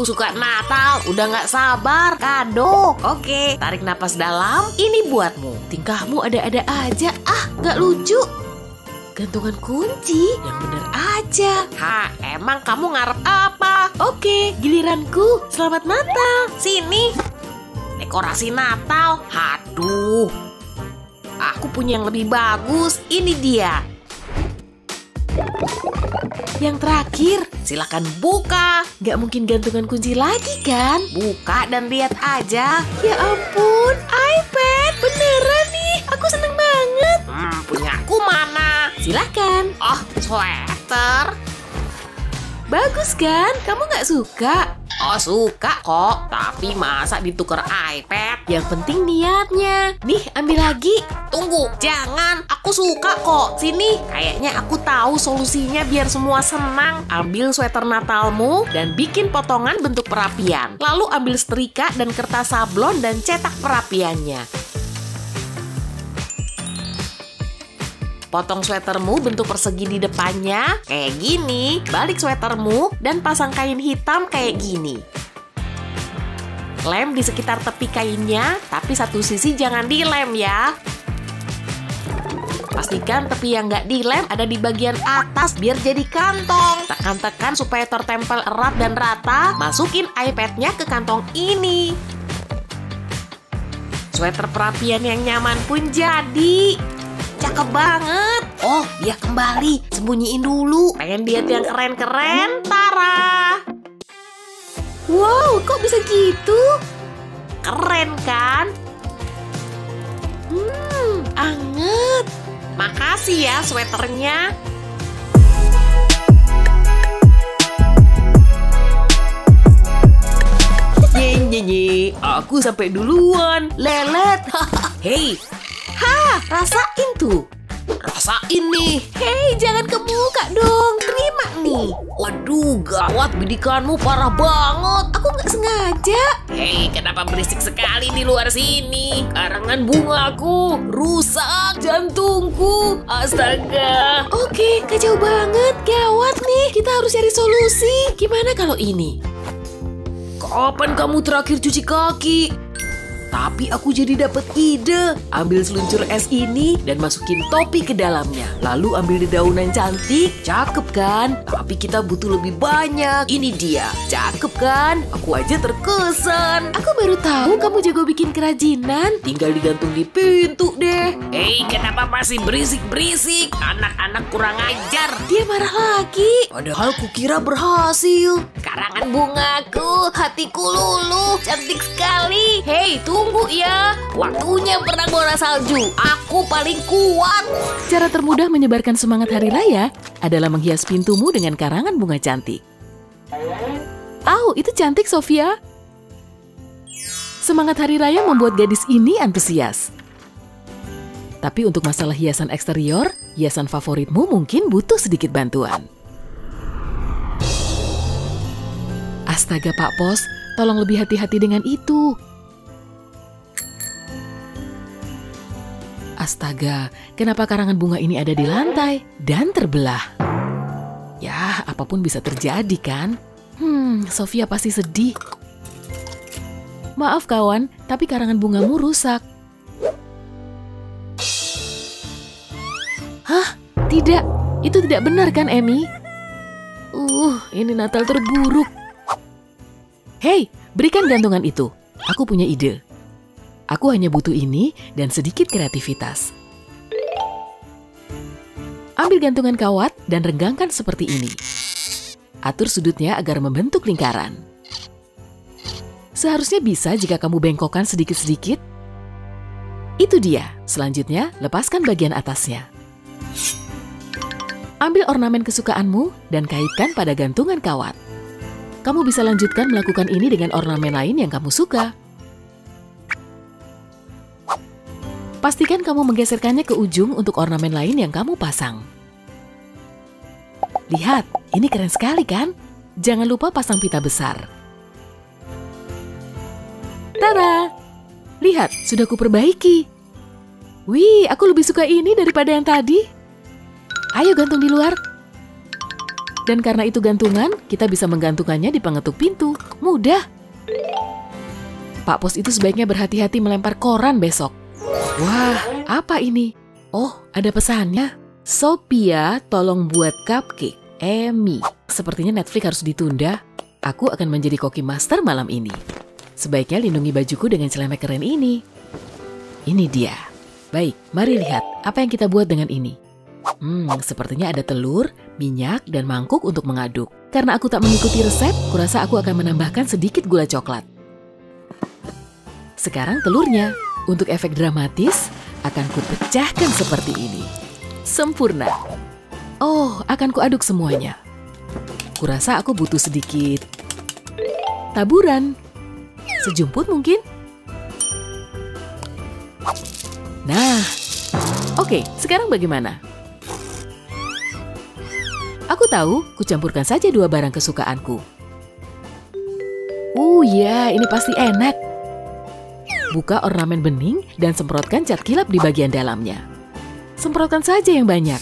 Aku suka Natal, udah gak sabar. Kado. Oke, tarik napas dalam. Ini buatmu. Tingkahmu ada-ada aja. Gak lucu. Gantungan kunci, yang bener aja. Emang kamu ngarep apa? Oke, giliranku. Selamat Natal. Sini. Dekorasi Natal. Aduh. Aku punya yang lebih bagus. Ini dia. Yang terakhir, silakan buka. Gak mungkin gantungan kunci lagi kan? Buka dan lihat aja. Ya ampun, iPad. Beneran nih. Aku seneng banget. Punya aku mana? Silakan. Oh, sweater. Bagus kan? Kamu gak suka? Oh, suka kok. Tapi masa ditukar iPad? Yang penting niatnya. Nih, ambil lagi. Tunggu, jangan. Aku suka kok. Sini. Kayaknya aku tahu solusinya biar semua senang. Ambil sweater Natalmu dan bikin potongan bentuk perapian. Lalu ambil setrika dan kertas sablon dan cetak perapiannya. Potong sweatermu bentuk persegi di depannya, kayak gini. Balik sweatermu dan pasang kain hitam kayak gini. Lem di sekitar tepi kainnya, tapi satu sisi jangan dilem ya. Pastikan tepi yang nggak dilem ada di bagian atas biar jadi kantong. Tekan-tekan supaya tertempel erat dan rata, masukin iPad-nya ke kantong ini. Sweater perapian yang nyaman pun jadi. Cakep banget. Oh, dia kembali. Sembunyiin dulu. Pengen lihat yang keren-keren? Tara. Wow, kok bisa gitu? Keren kan? Anget. Makasih ya sweaternya. Nye, aku sampai duluan. Lelet. Hei. Rasain tuh. Rasain nih. Hei, jangan kebuka dong. Terima nih. Waduh, gawat, bidikanmu parah banget. Aku nggak sengaja. Hei, kenapa berisik sekali di luar sini? Karangan bungaku rusak, jantungku. Astaga. Oke, kacau banget. Gawat nih. Kita harus cari solusi. Gimana kalau ini? Kapan kamu terakhir cuci kaki? Tapi aku jadi dapat ide. Ambil seluncur es ini dan masukin topi ke dalamnya. Lalu ambil dedaunan cantik. Cakep kan? Tapi kita butuh lebih banyak. Ini dia. Cakep kan? Aku aja terkesan. Aku baru tahu kamu jago bikin kerajinan. Tinggal digantung di pintu deh. Hei, kenapa masih berisik-berisik? Anak-anak kurang ajar. Dia marah lagi. Padahal kukira berhasil. Karangan bungaku, hatiku luluh. Cantik sekali. Hei, tunggu ya. Waktunya perang bola salju. Aku paling kuat. Cara termudah menyebarkan semangat hari raya adalah menghias pintumu dengan karangan bunga cantik. Itu cantik, Sofia. Semangat hari raya membuat gadis ini antusias. Tapi untuk masalah hiasan eksterior, hiasan favoritmu mungkin butuh sedikit bantuan. Astaga, Pak Pos, tolong lebih hati-hati dengan itu. Astaga, kenapa karangan bunga ini ada di lantai dan terbelah? Ya, apapun bisa terjadi kan? Sofia pasti sedih. Maaf kawan, tapi karangan bungamu rusak. Hah? Tidak, itu tidak benar kan, Emi? Ini Natal terburuk. Hei, berikan gantungan itu. Aku punya ide. Aku hanya butuh ini dan sedikit kreativitas. Ambil gantungan kawat dan renggangkan seperti ini. Atur sudutnya agar membentuk lingkaran. Seharusnya bisa jika kamu bengkokkan sedikit-sedikit. Itu dia. Selanjutnya, lepaskan bagian atasnya. Ambil ornamen kesukaanmu dan kaitkan pada gantungan kawat. Kamu bisa lanjutkan melakukan ini dengan ornamen lain yang kamu suka. Pastikan kamu menggeserkannya ke ujung untuk ornamen lain yang kamu pasang. Lihat, ini keren sekali kan? Jangan lupa pasang pita besar. Tada! Lihat, sudah kuperbaiki. Wih, aku lebih suka ini daripada yang tadi. Ayo gantung di luar. Dan karena itu gantungan, kita bisa menggantungkannya di pengetuk pintu. Mudah. Pak Pos itu sebaiknya berhati-hati melempar koran besok. Wah, apa ini? Oh, ada pesannya. Sophia, tolong buat cupcake. Amy, sepertinya Netflix harus ditunda. Aku akan menjadi koki master malam ini. Sebaiknya lindungi bajuku dengan celemek keren ini. Ini dia. Baik, mari lihat apa yang kita buat dengan ini. Sepertinya ada telur, minyak, dan mangkuk untuk mengaduk. Karena aku tak mengikuti resep, kurasa aku akan menambahkan sedikit gula coklat. Sekarang telurnya. Untuk efek dramatis, akan kupecahkan seperti ini. Sempurna. Oh, akan kuaduk semuanya. Kurasa aku butuh sedikit taburan. Sejumput mungkin? Nah, oke, sekarang bagaimana? Aku tahu, kucampurkan saja 2 barang kesukaanku. Ya, ini pasti enak. Buka ornamen bening dan semprotkan cat kilap di bagian dalamnya. Semprotkan saja yang banyak.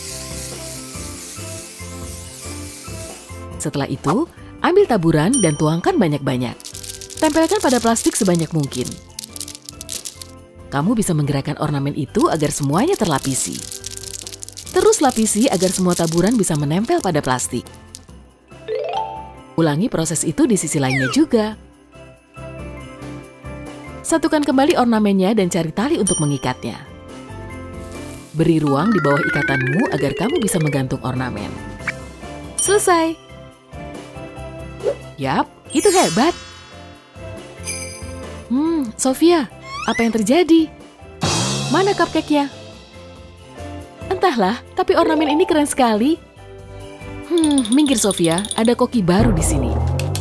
Setelah itu, ambil taburan dan tuangkan banyak-banyak. Tempelkan pada plastik sebanyak mungkin. Kamu bisa menggerakkan ornamen itu agar semuanya terlapisi. Terus lapisi agar semua taburan bisa menempel pada plastik. Ulangi proses itu di sisi lainnya juga. Satukan kembali ornamennya dan cari tali untuk mengikatnya. Beri ruang di bawah ikatanmu agar kamu bisa menggantung ornamen. Selesai. Yap, itu hebat. Sophia, apa yang terjadi? Mana cupcake-nya? Entahlah, tapi ornamen ini keren sekali. Minggir Sophia, ada koki baru di sini.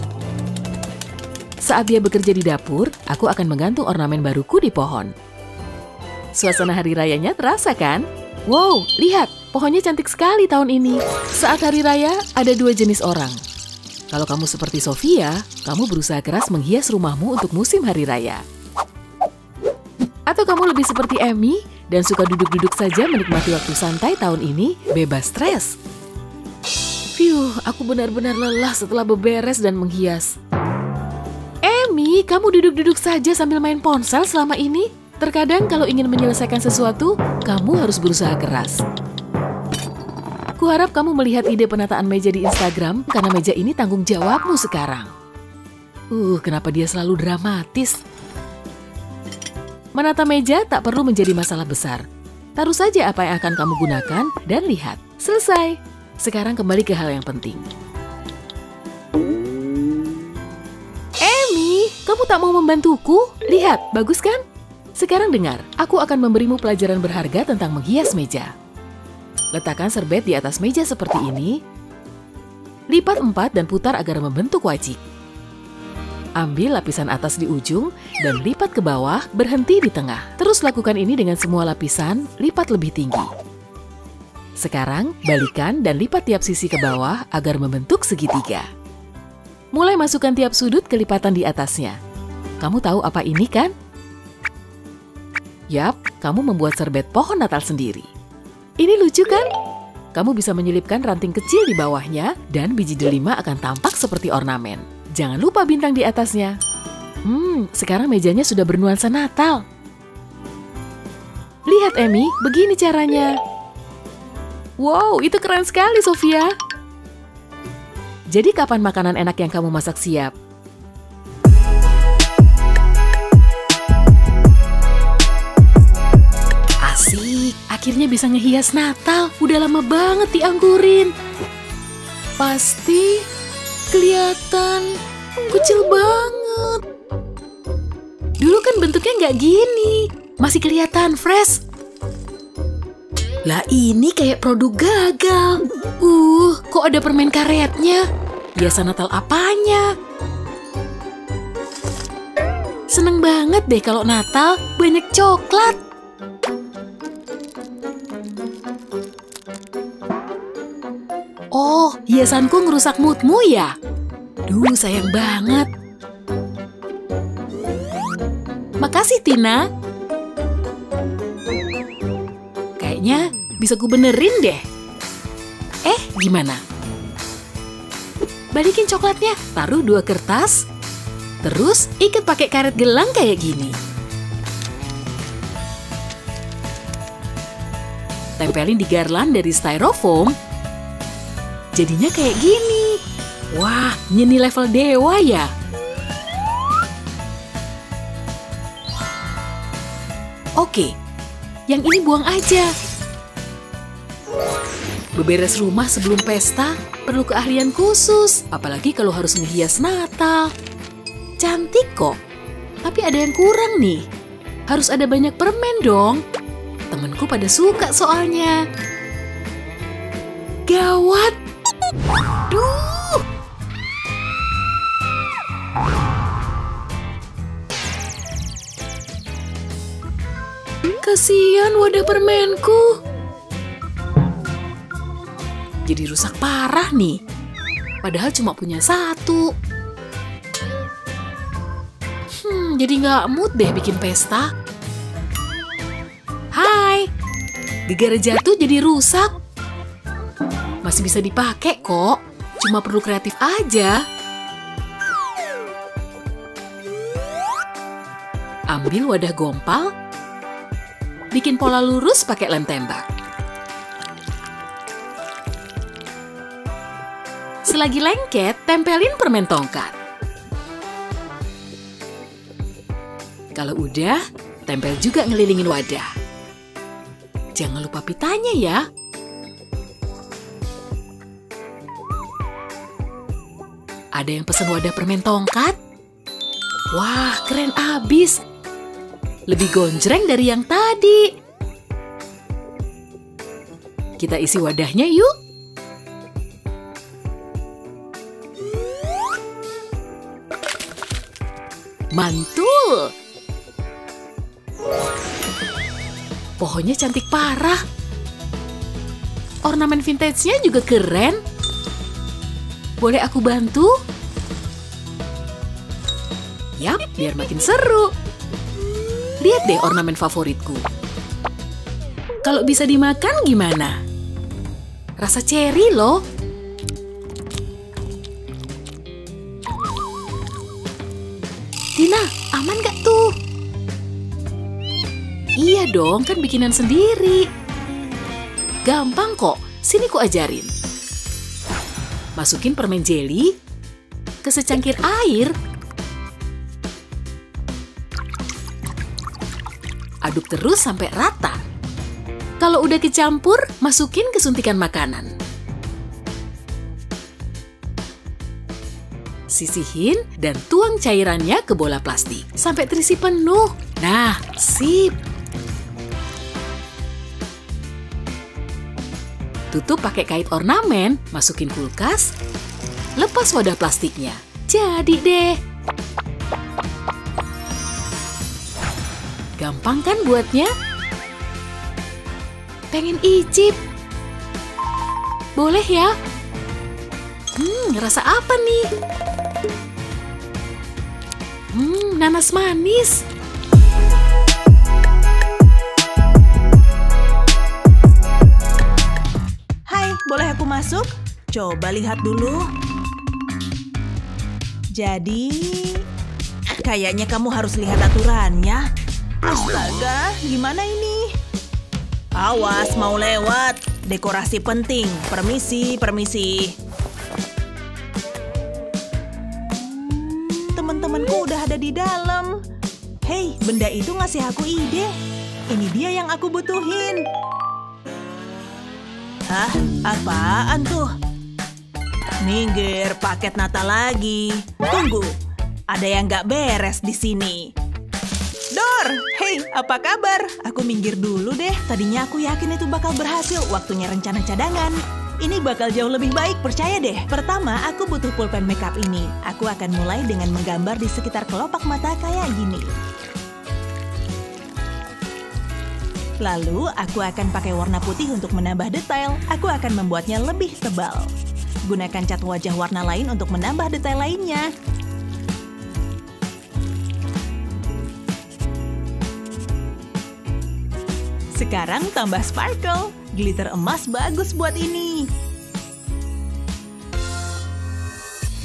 Saat dia bekerja di dapur, aku akan menggantung ornamen baruku di pohon. Suasana hari rayanya terasa kan? Wow, lihat, pohonnya cantik sekali tahun ini. Saat hari raya, ada 2 jenis orang. Kalau kamu seperti Sophia, kamu berusaha keras menghias rumahmu untuk musim hari raya. Atau kamu lebih seperti Amy dan suka duduk-duduk saja menikmati waktu santai tahun ini, bebas stres. Aku benar-benar lelah setelah beberes dan menghias. Amy, kamu duduk-duduk saja sambil main ponsel selama ini? Terkadang kalau ingin menyelesaikan sesuatu, kamu harus berusaha keras. Kuharap kamu melihat ide penataan meja di Instagram, karena meja ini tanggung jawabmu sekarang. Kenapa dia selalu dramatis? Menata meja tak perlu menjadi masalah besar. Taruh saja apa yang akan kamu gunakan dan lihat. Selesai. Sekarang kembali ke hal yang penting. Kamu tak mau membantuku? Lihat, bagus kan? Sekarang dengar, aku akan memberimu pelajaran berharga tentang menghias meja. Letakkan serbet di atas meja seperti ini. Lipat 4 dan putar agar membentuk wajik. Ambil lapisan atas di ujung dan lipat ke bawah, berhenti di tengah. Terus lakukan ini dengan semua lapisan, lipat lebih tinggi. Sekarang, balikan dan lipat tiap sisi ke bawah agar membentuk segitiga. Mulai masukkan tiap sudut ke lipatan di atasnya. Kamu tahu apa ini kan? Yap, kamu membuat serbet pohon Natal sendiri. Ini lucu kan? Kamu bisa menyelipkan ranting kecil di bawahnya dan biji delima akan tampak seperti ornamen. Jangan lupa bintang di atasnya. Sekarang mejanya sudah bernuansa Natal. Lihat Amy, begini caranya. Wow, itu keren sekali Sophia. Jadi kapan makanan enak yang kamu masak siap? Asik, akhirnya bisa ngehias Natal. Udah lama banget dianggurin. Pasti kelihatan kecil banget. Dulu kan bentuknya nggak gini. Masih kelihatan fresh. Lah ini kayak produk gagal. Kok ada permen karetnya? Biasa Natal apanya? Seneng banget deh kalau Natal banyak coklat. Oh, hiasanku ngerusak moodmu ya? Duh, sayang banget. Makasih, Tina. Kayaknya bisa ku benerin deh. Gimana? Balikin coklatnya, taruh 2 kertas, terus ikat pakai karet gelang kayak gini. Tempelin di garland dari styrofoam, jadinya kayak gini. Wah, ini level dewa ya. Oke, yang ini buang aja. Beberes rumah sebelum pesta perlu keahlian khusus, apalagi kalau harus ngehias Natal. Cantik kok, tapi ada yang kurang nih. Harus ada banyak permen dong. Temenku pada suka soalnya. Gawat. Duh. Kasihan wadah permenku. Jadi rusak parah nih. Padahal cuma punya 1. Jadi nggak mood deh bikin pesta. Hai, gara-gara jatuh jadi rusak. Masih bisa dipakai kok, cuma perlu kreatif aja. Ambil wadah gompal, bikin pola lurus pakai lem tembak. Selagi lengket, tempelin permen tongkat. Kalau udah, tempel juga ngelilingin wadah. Jangan lupa pitanya ya. Ada yang pesen wadah permen tongkat? Wah, keren abis. Lebih gonjreng dari yang tadi. Kita isi wadahnya yuk. Mantul! Pohonnya cantik parah. Ornamen vintage-nya juga keren. Boleh aku bantu? Yap, biar makin seru. Lihat deh ornamen favoritku. Kalau bisa dimakan gimana? Rasa ceri loh. Dina, aman gak tuh? Iya dong, kan bikinan sendiri. Gampang kok, sini ku ajarin. Masukin permen jeli ke secangkir air. Aduk terus sampai rata. Kalau udah kecampur, masukin ke suntikan makanan. Sisihin dan tuang cairannya ke bola plastik sampai terisi penuh. Nah, sip. Tutup pakai kait ornamen, masukin kulkas, lepas wadah plastiknya. Jadi deh. Gampang kan buatnya? Pengen icip? Boleh ya? Rasa apa nih? Nanas manis. Hai, boleh aku masuk? Coba lihat dulu. Jadi, kayaknya kamu harus lihat aturannya. Astaga, gimana ini? Awas, mau lewat. Dekorasi penting. Permisi, permisi. Teman-temanku udah ada di dalam. Hei, benda itu ngasih aku ide. Ini dia yang aku butuhin. Hah? Apaan tuh? Minggir, paket Natal lagi. Tunggu, ada yang nggak beres di sini. Dor, hei, apa kabar? Aku minggir dulu deh. Tadinya aku yakin itu bakal berhasil. Waktunya rencana cadangan. Ini bakal jauh lebih baik, percaya deh. Pertama, aku butuh pulpen makeup ini. Aku akan mulai dengan menggambar di sekitar kelopak mata kayak gini. Lalu, aku akan pakai warna putih untuk menambah detail. Aku akan membuatnya lebih tebal. Gunakan cat wajah warna lain untuk menambah detail lainnya. Sekarang tambah sparkle. Glitter emas bagus buat ini.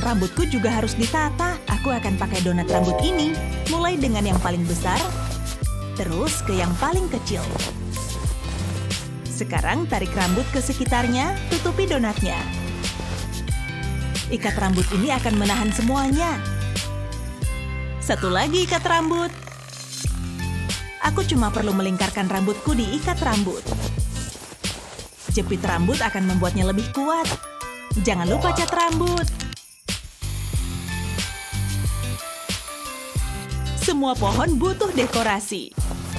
rambutku juga harus ditata. Aku akan pakai donat rambut ini. Mulai dengan yang paling besar, terus ke yang paling kecil. Sekarang tarik rambut ke sekitarnya, tutupi donatnya. Ikat rambut ini akan menahan semuanya. Satu lagi ikat rambut. Aku cuma perlu melingkarkan rambutku di ikat rambut. Jepit rambut akan membuatnya lebih kuat. Jangan lupa cat rambut. Semua pohon butuh dekorasi.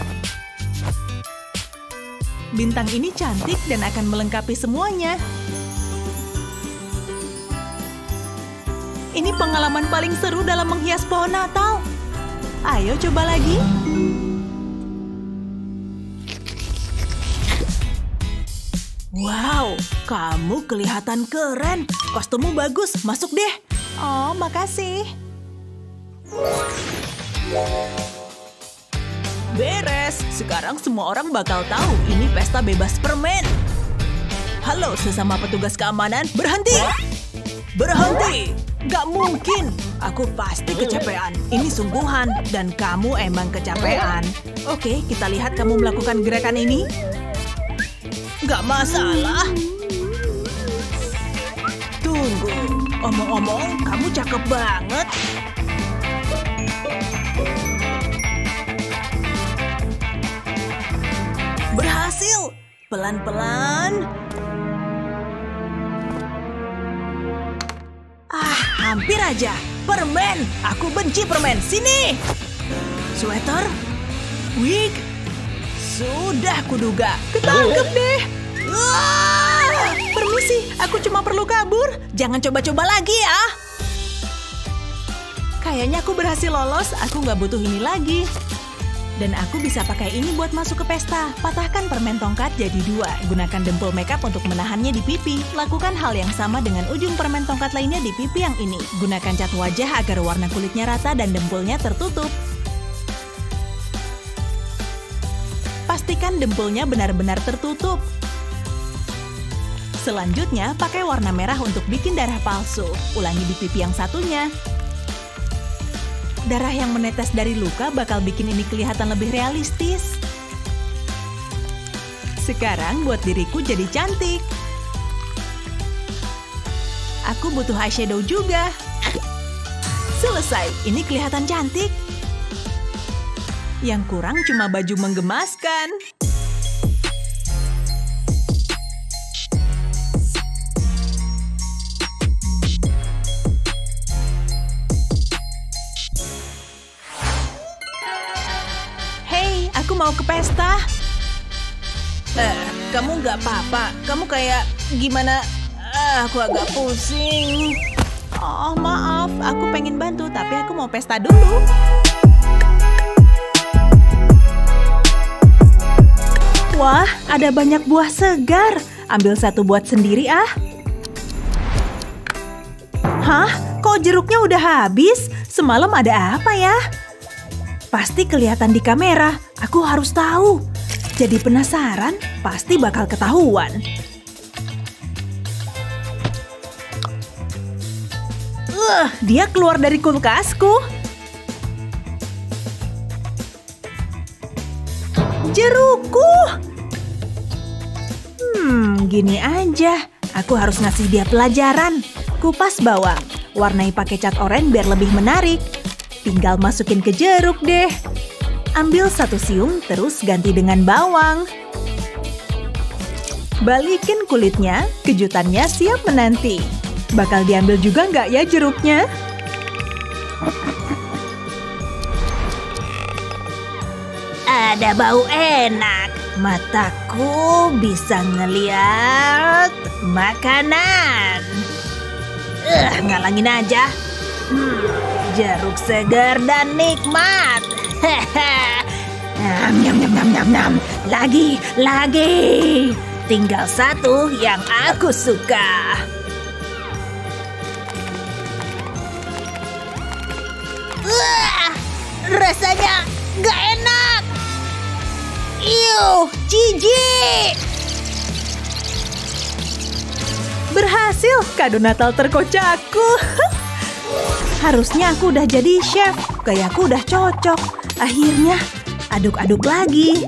Bintang ini cantik dan akan melengkapi semuanya. Ini pengalaman paling seru dalam menghias pohon Natal. Ayo coba lagi. Wow, kamu kelihatan keren. Kostummu bagus, masuk deh. Oh, makasih. Beres, sekarang semua orang bakal tahu ini pesta bebas permen. Halo sesama petugas keamanan, berhenti! Berhenti! Gak mungkin, aku pasti kecapean. Ini sungguhan, dan kamu emang kecapean. Oke, kita lihat kamu melakukan gerakan ini. Gak masalah. Tunggu, omong-omong, kamu cakep banget. Berhasil! Pelan-pelan. Hampir aja. Permen! Aku benci permen. Sini! Sweater? Wig? Sudah kuduga. Ketangkep deh. Permisi, aku cuma perlu kabur. Jangan coba-coba lagi ya. Kayaknya aku berhasil lolos. Aku nggak butuh ini lagi. Dan aku bisa pakai ini buat masuk ke pesta. Patahkan permen tongkat jadi 2. Gunakan dempul makeup untuk menahannya di pipi. Lakukan hal yang sama dengan ujung permen tongkat lainnya di pipi yang ini. Gunakan cat wajah agar warna kulitnya rata dan dempulnya tertutup. Pastikan dempulnya benar-benar tertutup. Selanjutnya, pakai warna merah untuk bikin darah palsu. Ulangi di pipi yang satunya. Darah yang menetes dari luka bakal bikin ini kelihatan lebih realistis. Sekarang buat diriku jadi cantik. Aku butuh eyeshadow juga. Selesai, ini kelihatan cantik. Yang kurang cuma baju menggemaskan. Aku mau ke pesta. Kamu nggak apa-apa. Kamu kayak gimana? Aku agak pusing. Oh, maaf. Aku pengen bantu, tapi aku mau pesta dulu. Wah, ada banyak buah segar. Ambil satu buat sendiri, ah. Hah? Kok jeruknya udah habis? Semalam ada apa ya? Pasti kelihatan di kamera. Aku harus tahu. Jadi penasaran, pasti bakal ketahuan. Dia keluar dari kulkasku. Jerukku. Gini aja. Aku harus ngasih dia pelajaran. Kupas bawang. Warnai pakai cat oranye biar lebih menarik. Tinggal masukin ke jeruk deh. Ambil satu siung, terus ganti dengan bawang. Balikin kulitnya, kejutannya siap menanti. Bakal diambil juga nggak ya jeruknya? Ada bau enak. Mataku bisa ngeliat makanan. Ngalangin aja. Jeruk segar dan nikmat. Nyam nyam nyam nyam nyam. Lagi. Tinggal satu yang aku suka. Rasanya gak enak. Jijik. Berhasil, kado Natal terkocakku. Harusnya aku udah jadi chef. Gayaku udah cocok. Akhirnya, aduk-aduk lagi.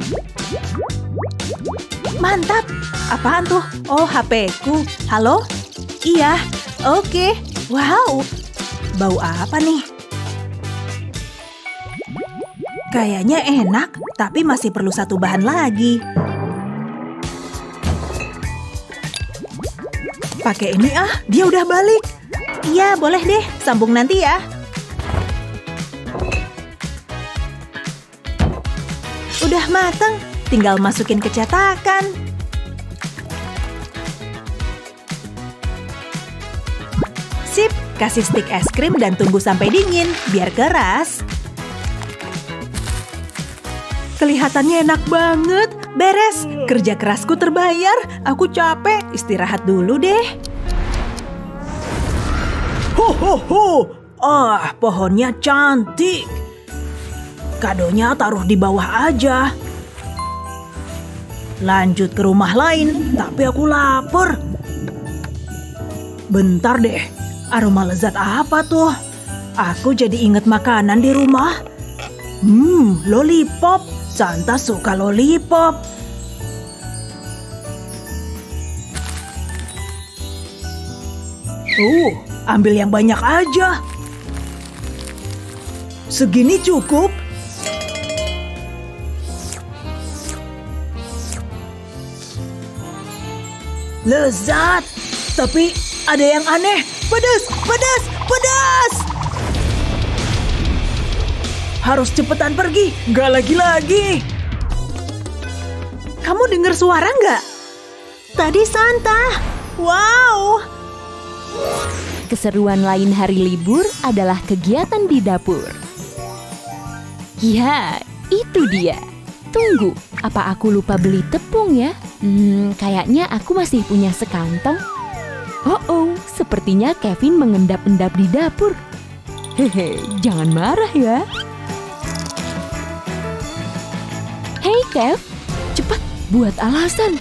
Mantap. Apaan tuh? Oh, HP-ku. Halo? Iya. Oke. Wow. Bau apa nih? Kayaknya enak, tapi masih perlu satu bahan lagi. Pakai ini dia udah balik. Iya, boleh deh. Sambung nanti ya. Udah mateng, tinggal masukin ke cetakan. Sip, kasih stik es krim dan tunggu sampai dingin, biar keras. Kelihatannya enak banget. Beres, kerja kerasku terbayar. Aku capek, istirahat dulu deh. Ho ho ho. Pohonnya cantik. Kadonya taruh di bawah aja. Lanjut ke rumah lain, tapi aku lapar. Bentar deh, aroma lezat apa tuh? Aku jadi inget makanan di rumah. Lollipop. Santa suka lollipop. Ambil yang banyak aja. Segini cukup. Lezat. Tapi ada yang aneh. Pedas, pedas, pedas. Harus cepetan pergi, nggak lagi-lagi. Kamu dengar suara nggak? Tadi Santa. Wow. Keseruan lain hari libur adalah kegiatan di dapur. Ya, itu dia. Tunggu, apa aku lupa beli tepung ya? Kayaknya aku masih punya sekantong. Sepertinya Kevin mengendap-endap di dapur. Hehe, jangan marah ya. Hei Kev, cepat buat alasan.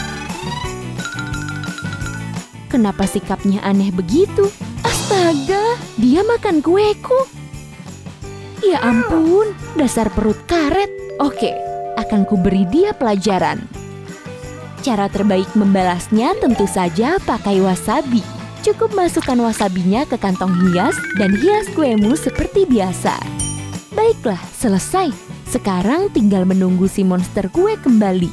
Kenapa sikapnya aneh begitu? Astaga, dia makan kueku. Ya ampun, dasar perut karet. Oke, akan kuberi dia pelajaran. Cara terbaik membalasnya tentu saja pakai wasabi. Cukup masukkan wasabinya ke kantong hias dan hias kuemu seperti biasa. Baiklah, selesai. Sekarang tinggal menunggu si monster kue kembali.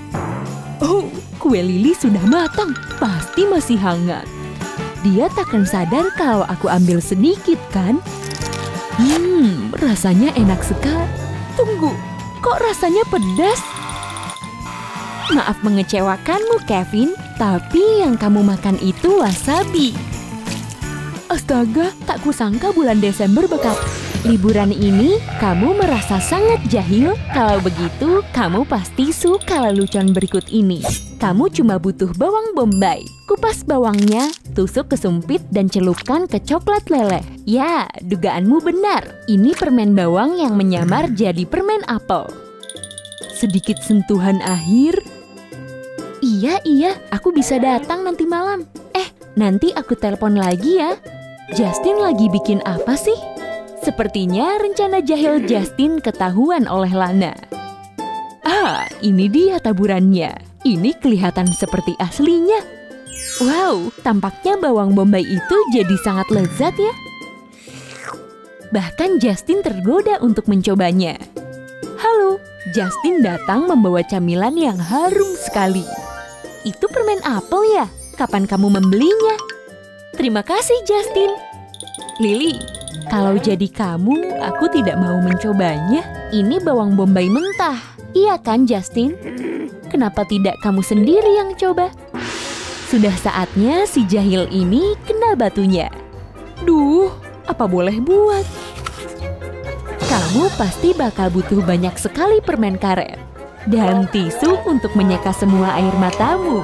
Kue Lili sudah matang, pasti masih hangat. Dia takkan sadar kalau aku ambil sedikit kan? Rasanya enak sekali. Tunggu, kok rasanya pedas? Maaf mengecewakanmu Kevin, tapi yang kamu makan itu wasabi. Astaga, tak kusangka bulan Desember bakal... Liburan ini, kamu merasa sangat jahil? Kalau begitu, kamu pasti suka lelucon berikut ini. Kamu cuma butuh bawang bombay. Kupas bawangnya, tusuk ke sumpit dan celupkan ke coklat leleh. Ya, dugaanmu benar. Ini permen bawang yang menyamar jadi permen apel. Sedikit sentuhan akhir. Iya, aku bisa datang nanti malam. Nanti aku telepon lagi ya. Justin lagi bikin apa sih? Sepertinya rencana jahil Justin ketahuan oleh Lana. Ini dia taburannya. Ini kelihatan seperti aslinya. Wow, tampaknya bawang bombay itu jadi sangat lezat ya. Bahkan Justin tergoda untuk mencobanya. Halo, Justin datang membawa camilan yang harum sekali. Itu permen apel ya? Kapan kamu membelinya? Terima kasih Justin. Lily, kalau jadi kamu, aku tidak mau mencobanya. Ini bawang bombay mentah. Iya kan, Justin? Kenapa tidak kamu sendiri yang coba? Sudah saatnya si jahil ini kena batunya. Duh, apa boleh buat? Kamu pasti bakal butuh banyak sekali permen karet. Dan tisu untuk menyeka semua air matamu.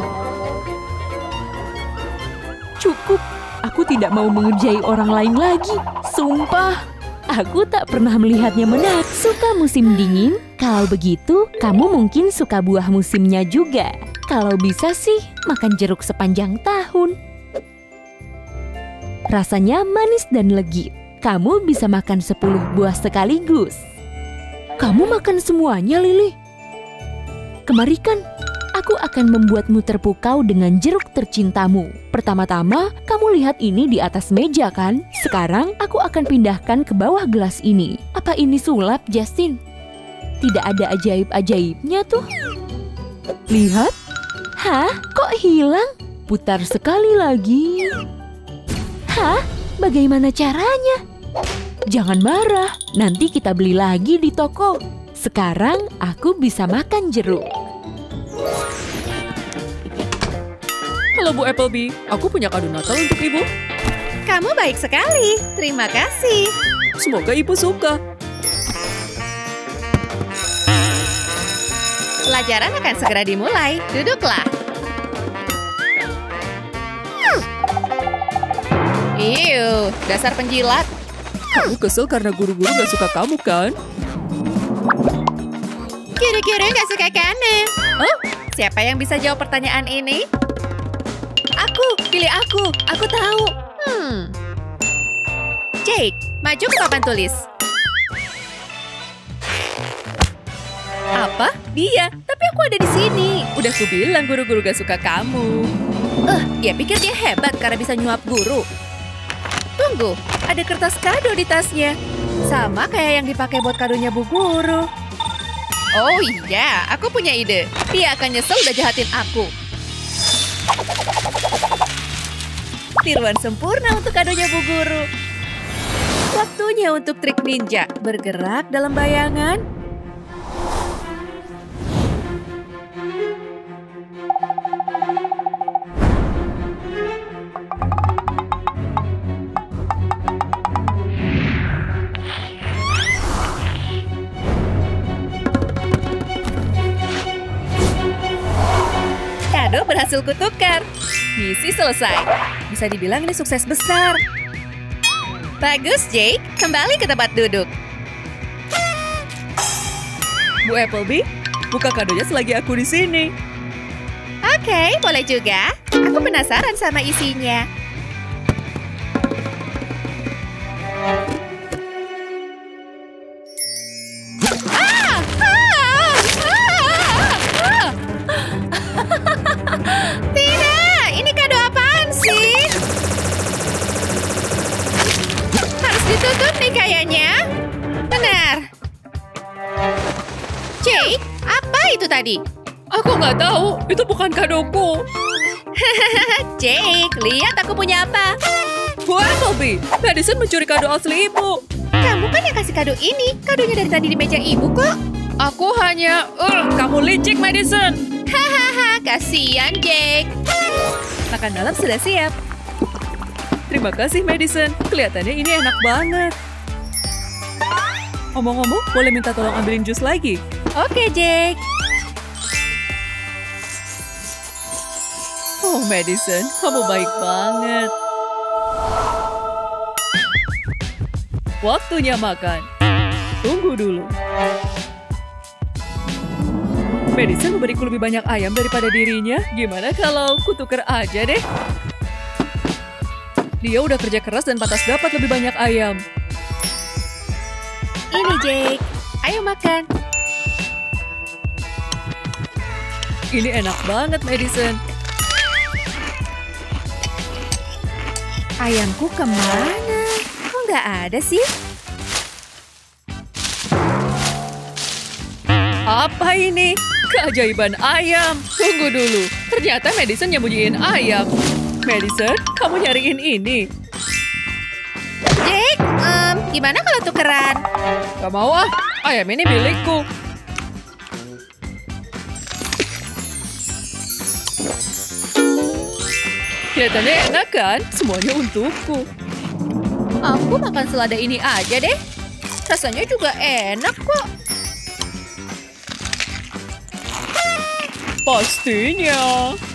Cukup. Aku tidak mau mengerjai orang lain lagi. Sumpah, aku tak pernah melihatnya menarik. Suka musim dingin? Kalau begitu, kamu mungkin suka buah musimnya juga. Kalau bisa sih, makan jeruk sepanjang tahun. Rasanya manis dan legit. Kamu bisa makan 10 buah sekaligus. Kamu makan semuanya, Lily? Kemarikan, aku akan membuatmu terpukau dengan jeruk tercintamu. Pertama-tama, kamu lihat ini di atas meja kan? Sekarang aku akan pindahkan ke bawah gelas ini. Apa ini sulap, Justin? Tidak ada ajaib-ajaibnya tuh. Lihat. Hah? Kok hilang? Putar sekali lagi. Hah? Bagaimana caranya? Jangan marah, nanti kita beli lagi di toko. Sekarang aku bisa makan jeruk. Halo Bu Applebee, aku punya kado Natal untuk Ibu. Kamu baik sekali. Terima kasih. Semoga Ibu suka. Pelajaran akan segera dimulai. Duduklah. Iu, dasar penjilat. Kamu kesel karena guru-guru gak suka kamu kan? Guru-guru gak suka kamu. Oh, siapa yang bisa jawab pertanyaan ini? Aku, pilih aku. Aku tahu. Jake, maju ke papan tulis. Apa? Dia? Tapi aku ada di sini. Udah aku bilang guru-guru gak suka kamu. Dia pikir dia hebat karena bisa nyuap guru. Tunggu, ada kertas kado di tasnya. Sama kayak yang dipakai buat kadonya Bu Guru. Oh iya, aku punya ide. Dia akan nyesel udah jahatin aku. Tiruan sempurna untuk kadonya Bu Guru. Waktunya untuk trik ninja. Bergerak dalam bayangan. Kado berhasil kutukar. Misi selesai. Bisa dibilang ini sukses besar. Bagus, Jake. Kembali ke tempat duduk. Bu Applebee, buka kadonya selagi aku di sini. Oke, boleh juga. Aku penasaran sama isinya. Tidak, ini kado apaan sih? Harus ditutup nih kayaknya. Benar. Jake, apa itu tadi? Aku nggak tahu, itu bukan kadoku. Jake, lihat aku punya apa. Bu Applebee, Madison mencuri kado asli Ibu. Kamu kan yang kasih kado ini. Kadonya dari tadi di meja ibu kok. Aku hanya, kamu licik Madison. Hahaha, kasihan Jake. Makan malam sudah siap. Terima kasih Madison, kelihatannya ini enak banget. Omong-omong, boleh minta tolong ambilin jus lagi? Oke, Jake. Oh Madison, kamu baik banget. Waktunya makan. Tunggu dulu. Madison memberiku lebih banyak ayam daripada dirinya. Gimana kalau ku tuker aja deh? Dia udah kerja keras dan pantas dapat lebih banyak ayam. Ini Jake. Ayo makan. Ini enak banget, Madison. Ayamku kemana? Kok nggak ada sih? Apa ini? Keajaiban ayam. Tunggu dulu. Ternyata Madison nyembunyiin ayam. Madison, kamu nyariin ini. Jake, gimana kalau tukeran? Gak mau ah, ayam ini milikku. Kelihatannya enak kan? Semuanya untukku. Aku makan selada ini aja deh. Rasanya juga enak kok. Pastinya.